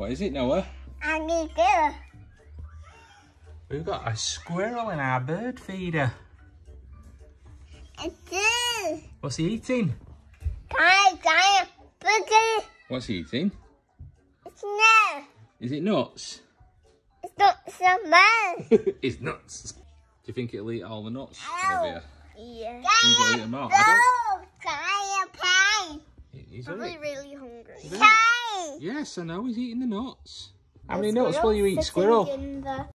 What is it, Noah? I need to. We've got a squirrel in our bird feeder. It's What's he eating? giant boogie. What's he eating? It's no. Is it nuts? It's not so bad. It's nuts. Do you think it'll eat all the nuts? Ow. Olivia? Yeah. You think it'll eat them all? I Giant pie. don't... He's Probably really hungry. Pie. Yes, I know, he's eating the nuts. How many The nuts will you eat, squirrel's squirrel? sitting in the